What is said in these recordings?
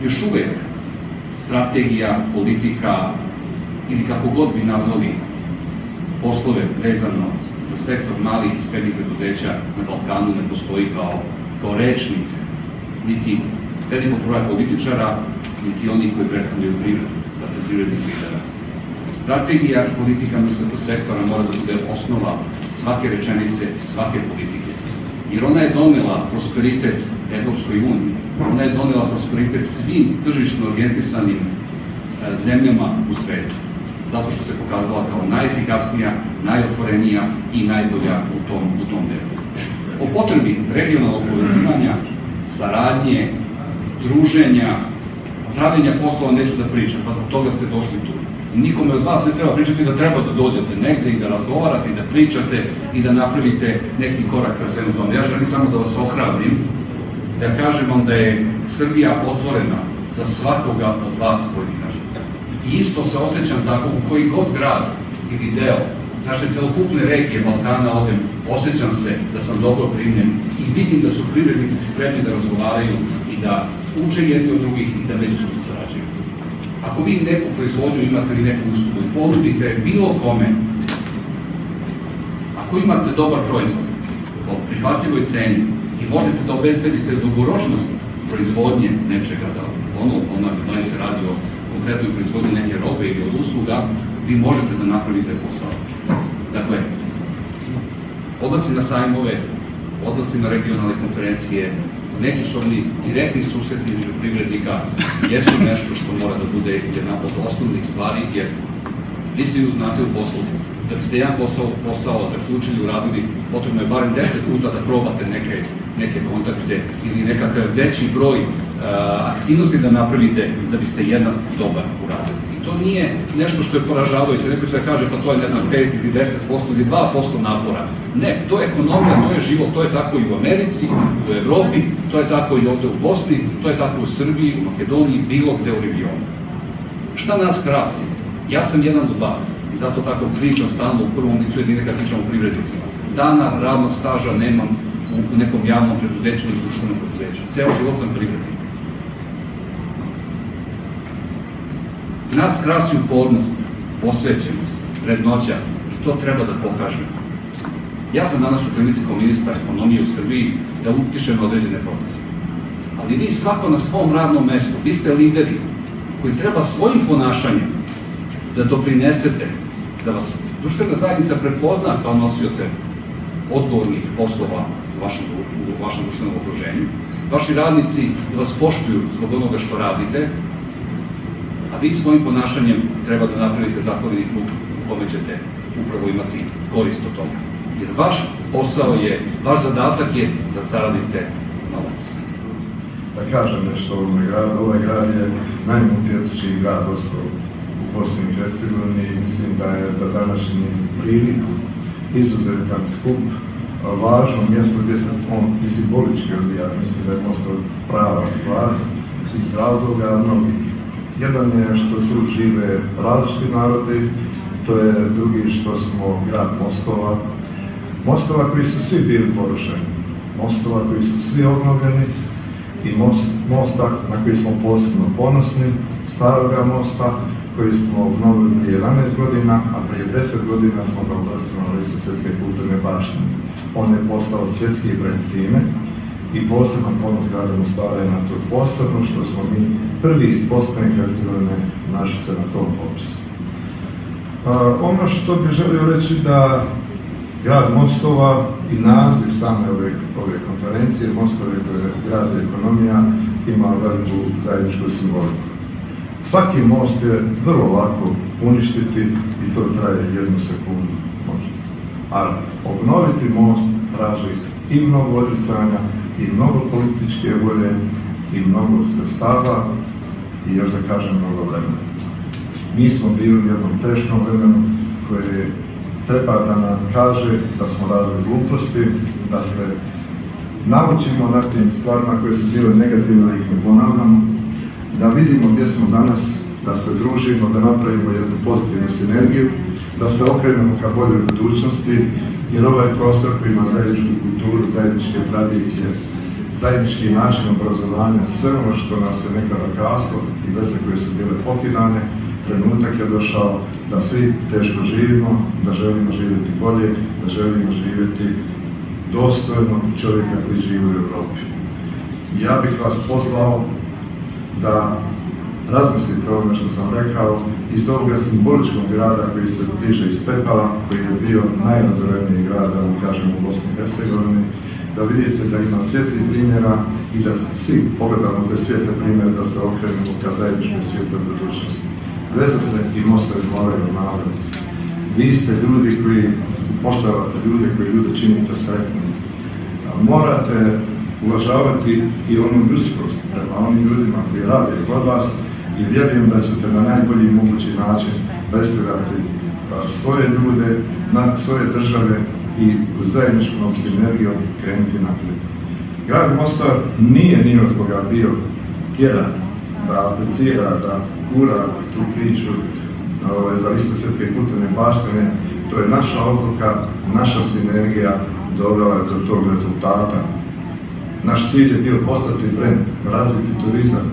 još uvek strategija, politika ili kako god bi nazvali poslove vezano za sektor malih i srednjih preduzeća na Balkanu ne postoji kao rečnik niti velikog broja političara, niti oni koji predstavljaju privredu, dakle privrednih lidera. Strategija i politika MSP sektora mora da bude osnova svake rečenice, svake politike. Jer ona je donela prosperitet Evropskoj uniji, ona je donela prosperitet svim tržišno orijentisanim zemljama u svetu, zato što se pokazala kao najefikasnija, najotvorenija i najbolja u tom delu. O potrebi regionalnog povezivanja, saradnje, druženja, pravljenja poslova neću da pričam, pa zbog toga ste došli tu. Nikome od vas ne treba pričati da treba da dođete negde i da razgovarate i da pričate i da napravite neki korak ka svemu tome. Ja želim samo da vas ohrabrim, da kažem vam da je Srbija otvorena za svakoga od vas pojedinačno. I isto se osjećam tako u koji god grad ili deo naše celokupne regije Balkana odem, osjećam se da sam dobro primljen i vidim da su privrednici spremni da razgovaraju i da uče jedni od drugih i da međusobno sarađuju. Ako vi neku proizvodnju imate ili neku uslugu i ponudite bilo kome, ako imate dobar proizvod po prihvatljivoj ceni i možete da obezbedite dugoročnost proizvodnje nečega, da se radi o konkretnoj proizvodnji neke robe ili od usluga, vi možete da napravite posao. Dakle, odlasci na sajmove, odlasci na regionalne konferencije, međusobni, direktni susreti između privrednika jesu nešto što mora da bude jedna od osnovnih stvari, jer vi svi znate u poslu, da biste jedan posao zaključili, uradili, potrebno je barem 10 puta da probate neke kontakte ili nekakav veći broj aktivnosti da napravite da biste jedan dobar uradili. I to nije nešto što je poražavajuće, neko će da kaže pa to je, ne znam, 5 ili 10% ili 2% napora. Ne, to je ekonomija, to je život, to je tako i u Americi, u Evropi, to je tako i ovde u Bosni, to je tako u Srbiji, u Makedoniji, bilo gde u regionu. Šta nas krasi? Ja sam jedan od vas i zato tako pričam stalno u prvom licu jedine kad pričam o privrednicima. Dana radnog staža nemam u nekom javnom preduzeću ili društvenom preduzeću. Ceo život sam privrednik. Nas krasi upornost, posvećenost, vrednoća i to treba da pokažemo. Ja sam danas u prilici kao ministar ekonomije u Srbiji da utičem na određene procese. Ali vi svako na svom radnom mestu, vi ste lideri koji treba svojim ponašanjem da doprinesete, da vas društvena zajednica prepozna kao nosioce odgovornih poslova u vašem društvenom okruženju, vaši radnici da vas poštuju zbog onoga što radite, a vi svojim ponašanjem treba da napravite zatvoreni krug u kome ćete upravo imati korist od toga. Jer vaš posao je, vaš zadatak je da zaradite novac. Da kažem nešto o ovome gradu, ovaj grad je najmultietničkiji grad ostao u Bosni i Hercegovini i mislim da je za današnji priliku izuzetan skup važno mjesto gdje se on i simbolički odvija. Mislim da je postao prava stvar iz razloga mnogih. Jedan je što tu žive različiti narodi, to je drugi što smo grad mostova. Mostova koji su svi bili porušeni, mostova koji su svi obnovljeni i mosta na koji smo posebno ponosni, staroga mosta koji smo obnovili prije 11 godina, a prije 10 godina smo ga uvrstili na listu svjetske kulturne baštine. On je postao svjetski brend time i posebno ponos grada Mostara je na to posebno što smo mi prvi iz Bosne i Hercegovine našli se na tom popisu. Ono što bih želio reći da grad mostova i naziv same ove konferencije, Mostovi koje grad i ekonomija, ima veliku zajedničku simboliku. Svaki most je vrlo lako uništiti i to traje 1 sekundu možda. Ali obnoviti most traži i mnogo odricanja, i mnogo političke volje, i mnogo sredstava, i još da kažem mnogo vremena. Mi smo bili u jednom teškom vremenu koje treba da nam kaže da smo radili gluposti, da se naučimo na tim stvarima koje su bile negativne, da ih ne ponavljamo, da vidimo gdje smo danas, da se družimo, da napravimo jednu pozitivnu sinergiju, da se okrenemo ka boljoj budućnosti, jer ovaj prostor koji ima zajedničku kulturu, zajedničke tradicije, zajednički način obrazovanja, sve ono što nas je nekada kraslo i veze koje su bile pokidane, trenutak je došao da svi teško živimo, da želimo živjeti bolje, da želimo živjeti dostojno čovjeka koji živi u Europi. Ja bih vas pozvao da razmislite o ovome što sam rekao iz ovoga simboličkog grada koji se diže iz pepela, koji je bio najrazoreniji grad, da vam kažem, u Bosni i Hercegovini, da vidite da ima svijetlih primjera i da svi pogledamo te svijetle primjere, da se okrenemo ka zajedničkoj svijetloj budućnosti. Veze se i mostovi moraju obnavljati. Vi ste ljudi koji poštavate ljude, koji ljude činite sretnim. Morate uvažavati i onu ljudskost prema onim ljudima koji rade kod vas i vjerujem da ćete na najbolji mogući način predstavljati svoje ljude, svoje države i u zajedničkom sinergijom krenuti naprijed. Grad Mostar nije ni od koga bio tjeran da aplicira, da gura tu priču za listu svjetske kulturne baštine. To je naša odluka, naša sinergija dovela je do tog rezultata. Naš cilj je bio postati brend, razviti turizam,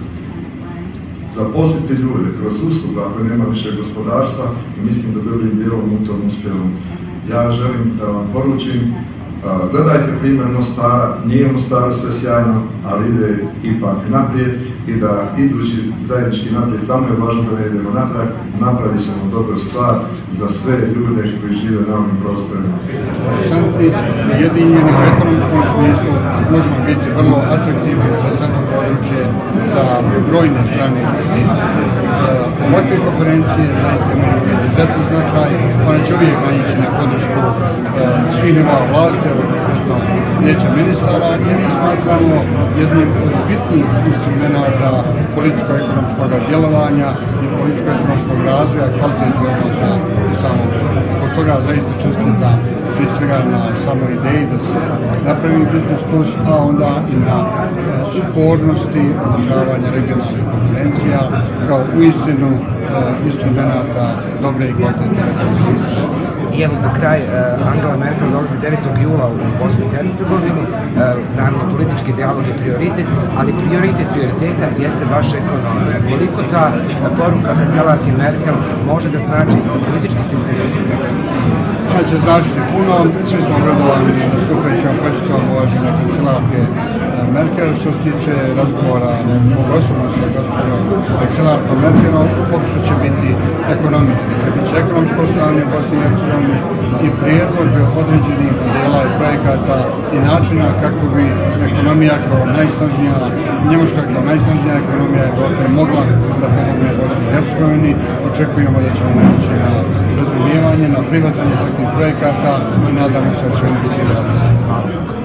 zaposliti ljude kroz uslugu ako nema više gospodarstva i mislim da dobrim dijelom u tom uspjelom. Ja želim da vam poručim, gledajte primjer Mostara, nije Mostaru sve sjajno, ali ide ipak naprijed i da idući zajednički naprijed, samo je važno da ne idemo natrag, napravit ćemo dobru stvar za sve ljude koji žive na ovim prostorima. Interesantni, jedinjeni u ekonomskom smislu, možemo biti vrlo atraktivni i interesantno područje za brojne strane investicije. Ovakve konferencije zaista imaju izuzetni značaj, ona će uvijek naići na podršku svih nivoa vlasti, odnosno vijeća ministara, jer ih smatramo jednim od bitnih instrumenta političko-ekonomskog djelovanja i političko-ekonomskog razvoja, kvalitetnog odnosa i samog. Zbog toga zaista čestitam prije svega na samoj ideji da se napravi biznis plus, a onda i na upornosti održavanja regionalnih konferencija kao uistinu instrumenta dobre i kvalitetne ekonomske. I evo za kraj, Angela Merkel dolazi 9. jula u Bosnu i Hercegovinu, naravno politički dijalog je prioritet, ali prioritet prioriteta jeste vaša ekonomija. Koliko ta poruka kancelarke Merkel može da znači da politički sistem Bosne i Hercegovine? Ona će značiti puno, svi smo gledovali na nastupajućom početkom uvažene kancelarke Merkel. Što se tiče razgovora mog osobno sa gospođom kancelarkom Merkelom, u fokusu će biti ekonomija. Bit će ekonomsko stanje u Bosni i Hercegovini i prijedlog određenih modela i projekata i načina kako bi ekonomija kao najsnažnija, Njemačka kao najsnažnija ekonomija Evrope mogla da pomogne Bosni i Hercegovini. Očekujemo da ćemo naići na razumijevanje, na prihvatanje takvih projekata i nadamo se da će oni biti realizirani.